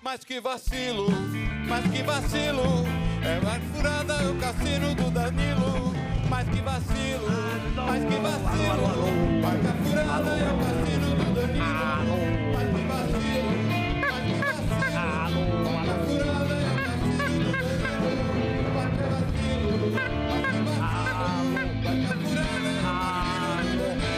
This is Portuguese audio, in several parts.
Mas que vacilo, é mais furada é o cassino do Danilo. Mas que vacilo, mas que vacilo, marca furada é o cassino do Danilo. Mas que vacilo, mas que vacilo, marca furada é o cassino do Danilo. Mas que vacilo, mas que vacilo, marca furada é o cassino do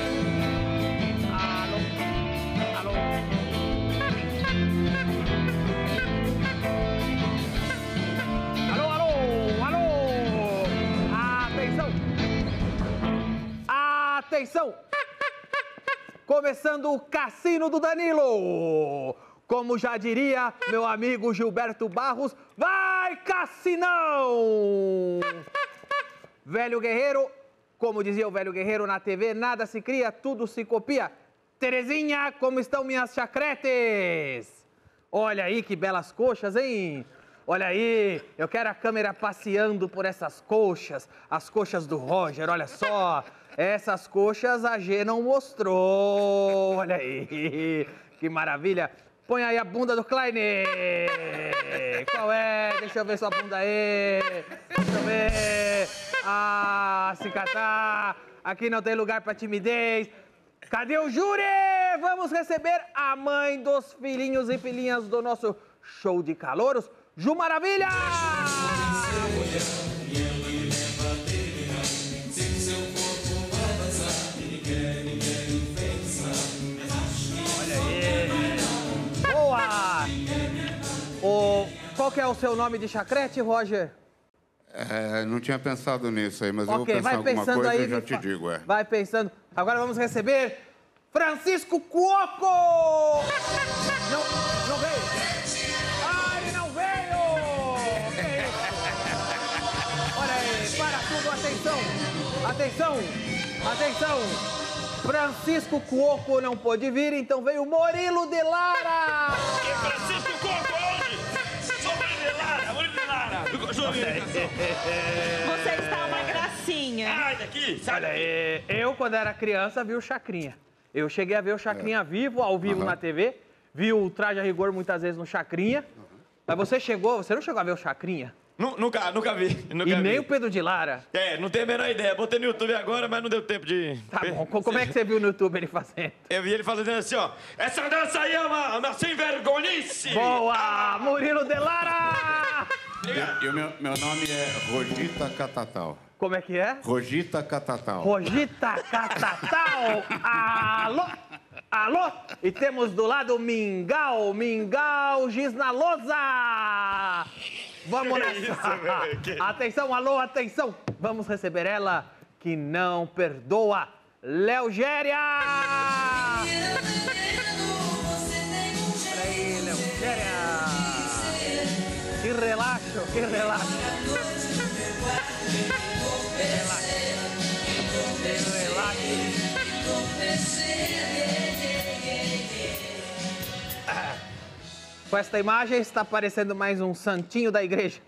Atenção! Começando o Cassino do Danilo! Como já diria meu amigo Gilberto Barros, vai Cassinão! Velho Guerreiro, como dizia o Velho Guerreiro na TV, nada se cria, tudo se copia. Terezinha, como estão minhas chacretes? Olha aí que belas coxas, hein? Olha aí, eu quero a câmera passeando por essas coxas, as coxas do Roger, olha só. Essas coxas a G não mostrou, olha aí, que maravilha. Põe aí a bunda do Kleine. Qual é? Deixa eu ver sua bunda aí. Deixa eu ver. Ah, se catar. Aqui não tem lugar pra timidez. Cadê o júri? Vamos receber a mãe dos filhinhos e filhinhas do nosso show de calouros, Ju Maravilha! Olha aí! Boa! Qual que é o seu nome de chacrete, Roger? Não tinha pensado nisso aí, mas eu vou Ok, pensar vai alguma pensando coisa aí. e já te digo, Vai pensando. Agora vamos receber Francisco Cuoco! Não veio! Ah, ele não veio! Que isso? Olha aí, para tudo, atenção! Atenção! Francisco Cuoco não pôde vir, então veio Murilo de Lara! Que Francisco Cuoco, onde? Sou Murilo de Lara! Você está uma gracinha. Ai, daqui! Sai Olha daqui! aí, eu quando era criança vi o Chacrinha. Eu cheguei a ver o Chacrinha ao vivo na TV, vi o Traje a Rigor muitas vezes no Chacrinha. Mas você não chegou a ver o Chacrinha? Nunca vi. E nem o Pedro de Lara? Não tenho a menor ideia. Botei no YouTube agora, mas não deu tempo de... Tá bom, como é que você viu no YouTube ele fazendo? Eu vi ele fazendo assim, ó. Essa dança aí é uma sem vergonhice! Boa! Murilo de Lara! E o meu nome é Rogita Catatal. Como é que é? Rogita Catatal. Rogita Catatal! Alô? Alô? E temos do lado Mingau giz na lousa! Vamos nessa! Atenção, alô, atenção! Vamos receber ela que não perdoa, Leogéria! Olha aí, Leogéria! Que relaxo, que relaxo! Com esta imagem está aparecendo mais um santinho da igreja.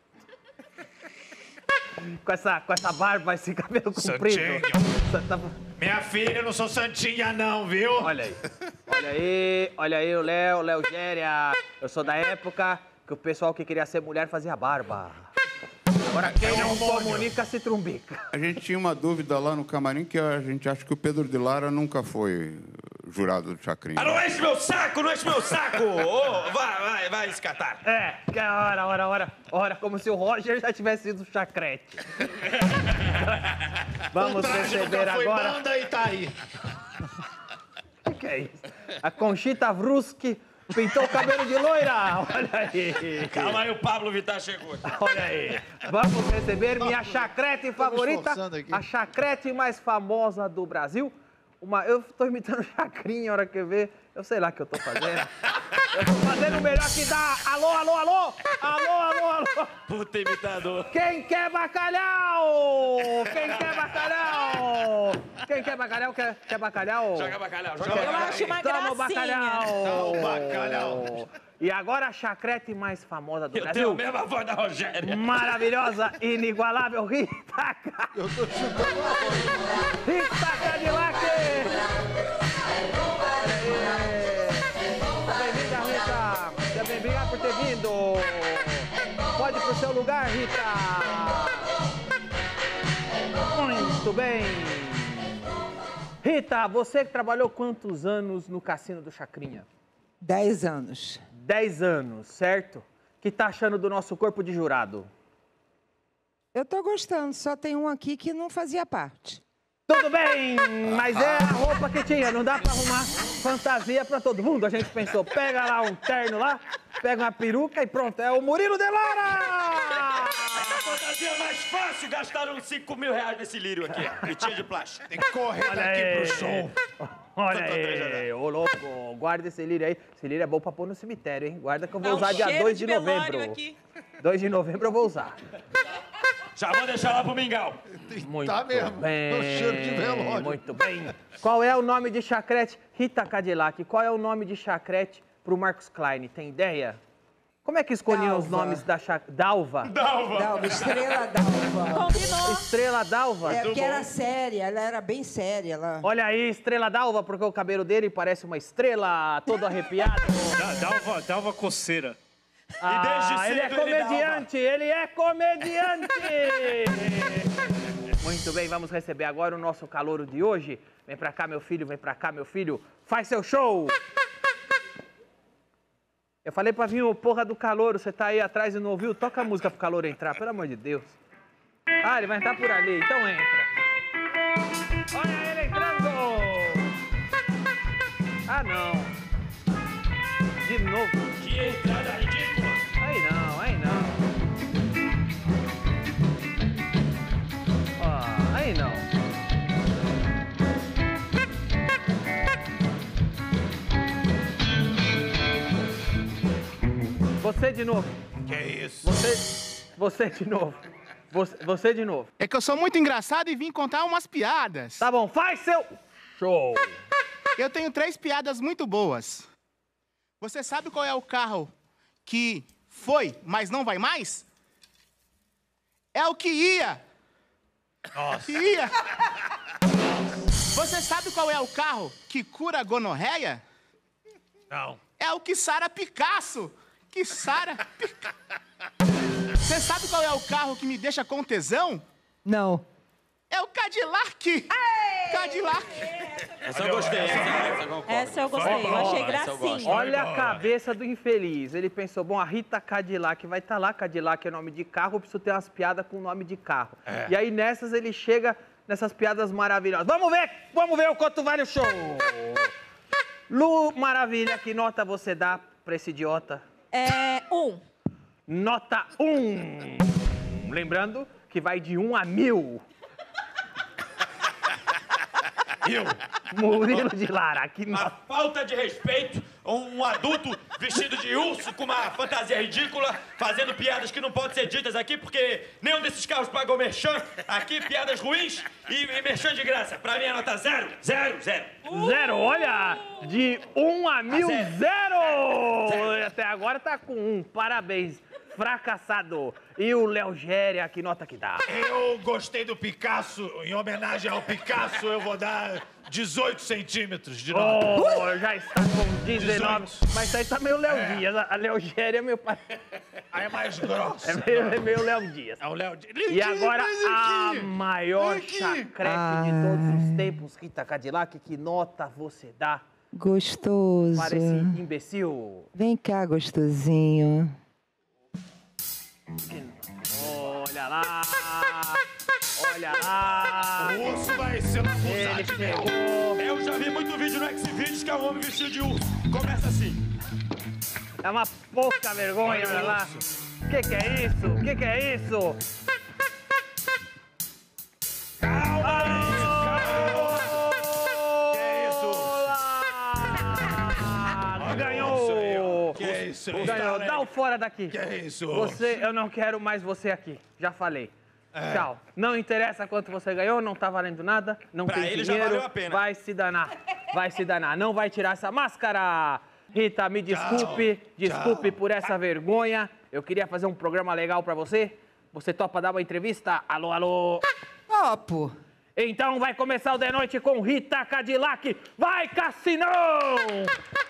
Com essa barba, esse cabelo comprido. Minha filha, eu não sou santinha não, viu? Olha aí o Léo Géria. Eu sou da época que o pessoal que queria ser mulher fazia barba. Agora quem não comunica se trumbica. A gente tinha uma dúvida lá no camarim que a gente acha que o Pedro de Lara nunca foi jurado do Chacrinha. Ah, não enche meu saco, não enche meu saco! Oh, vai escatar. Que hora, como se o Roger já tivesse sido chacrete. Vamos receber agora... banda e tá aí. Que é isso? A Conchita Vrusky pintou o cabelo de loira. Olha aí. Calma aí, o Pablo Vittar chegou. Olha aí. Vamos receber minha chacrete favorita, a chacrete mais famosa do Brasil. Eu tô imitando Chacrinha, a hora que eu ver, eu sei lá o que eu tô fazendo. Eu tô fazendo o melhor que dá. Alô, alô, alô! Alô, alô, alô! Puta imitador. Quem quer bacalhau? Quem quer bacalhau? Quem quer bacalhau? Quer bacalhau? Joga bacalhau, joga Eu bacalhau. acho uma Toma o gracinha. Bacalhau. E agora a chacrete mais famosa do Eu tenho a Brasil. mesma voz da Rogéria. Maravilhosa, inigualável, Rita. Eu tô chutando a voz. Rita Cadillac! Bem-vinda, Rita! Seja bem-vinda por pro seu lugar, Rita. Muito bem. Rita, você que trabalhou quantos anos no Cassino do Chacrinha? 10 anos. 10 anos, certo? O que tá achando do nosso corpo de jurado? Eu tô gostando, só tem um aqui que não fazia parte. Tudo bem, mas é a roupa que tinha, não dá pra arrumar fantasia pra todo mundo. A gente pensou, pega lá um terno lá, pega uma peruca e pronto, é o Murilo de Lara! Fantasia mais fácil, gastaram 5 mil reais nesse lírio aqui, e tinha de plástico. Tem que correr daqui pro show. Olha aí, ô louco, guarda esse lírio aí. Esse lírio é bom pra pôr no cemitério, hein? Guarda que eu vou usar dia 2 de novembro. 2 de novembro eu vou usar. Já vou deixar lá pro mingau. Muito Tá mesmo, bem, no cheiro de velório. muito bem. Qual é o nome de chacrete? Rita Cadillac, qual é o nome de chacrete pro Marcos Klein? Tem ideia? Como é que escolhiam os Dalva. nomes da chacrete? Dalva? Dalva, Estrela Dalva. Combinou. Estrela Dalva? É, porque era séria, ela era bem séria. Ela... Olha aí, Estrela Dalva, porque o cabelo dele parece uma estrela, todo arrepiado. Dalva coceira. Ah, desde ele é cedo ele comediante, ele é comediante! Muito bem, vamos receber agora o nosso calouro de hoje. Vem pra cá, meu filho, vem pra cá, meu filho. Faz seu show! Eu falei pra vir o porra do calouro, você tá aí atrás e não ouviu? Toca a música pro calouro entrar, pelo amor de Deus. Ah, ele vai entrar por ali, então entra. Olha ele entrando! Ah, não. De novo. Que entrada ridícula. Aí não, aí não. Ó, aí não. Você de novo. Que isso? Você de novo. Você de novo. É que eu sou muito engraçado e vim contar umas piadas. Tá bom, faz seu show. Eu tenho 3 piadas muito boas. Você sabe qual é o carro que foi, mas não vai mais? É o que ia. Nossa. Ia. Você sabe qual é o carro que cura a gonorreia? Não. É o que sara Picasso. Que sara Picasso. Você sabe qual é o carro que me deixa com tesão? Não. É o Cadillac. Cadillac. Essa eu gostei, essa eu concordo. Essa eu gostei, eu achei gracinha. Olha a cabeça do infeliz. Ele pensou, bom, a Rita Cadillac vai estar lá, Cadillac é nome de carro, eu preciso ter umas piadas com nome de carro. E aí nessas ele chega nessas piadas maravilhosas. Vamos ver o quanto vale o show. Lu Maravilha, que nota você dá pra esse idiota? É 1. Nota 1. Lembrando que vai de 1 a 1000. Murilo de Lara, que Uma nota. falta de respeito a um adulto vestido de urso com uma fantasia ridícula, fazendo piadas que não podem ser ditas aqui, porque nenhum desses carros paga o merchan. Aqui, piadas ruins e merchan de graça. Pra mim, a nota 0. 0, 0. 0, olha! De 1 a 1000, zero! Até agora tá com 1, parabéns. Fracassado. E o Léo Géria, que nota que dá? Eu gostei do Picasso. Em homenagem ao Picasso, eu vou dar 18 centímetros de nota. Oh, já está com 19. Mas isso aí tá meio Léo Dias. A Léo Géria é meu pai. Aí é mais grosso. É meio Léo Dias. É o Léo Dias. E agora a maior chacrete de todos os tempos, Rita Cadillac, que nota você dá Gostoso. para esse imbecil? Vem cá, gostosinho. Olha lá! Olha lá! O urso vai ser Ele abusado. chegou! Eu já vi muito vídeo no Xvideos que é um homem vestido de urso. Começa assim. É uma pouca vergonha, olha lá! Que é isso? Que é isso? Ganhou! Que é isso? Ganhou! Dá o fora daqui! Que é isso? Eu não quero mais você aqui. Já falei. Tchau. Não interessa quanto você ganhou, não tá valendo nada, não Pra tem ele já dinheiro. valeu a pena. Vai se danar. Vai se danar. Não vai tirar essa máscara. Rita, me desculpe. Desculpe por essa vergonha. Eu queria fazer um programa legal pra você. Você topa dar uma entrevista? Alô, alô. Topo. Então vai começar o De Noite com Rita Cadillac. Vai, Cassinão!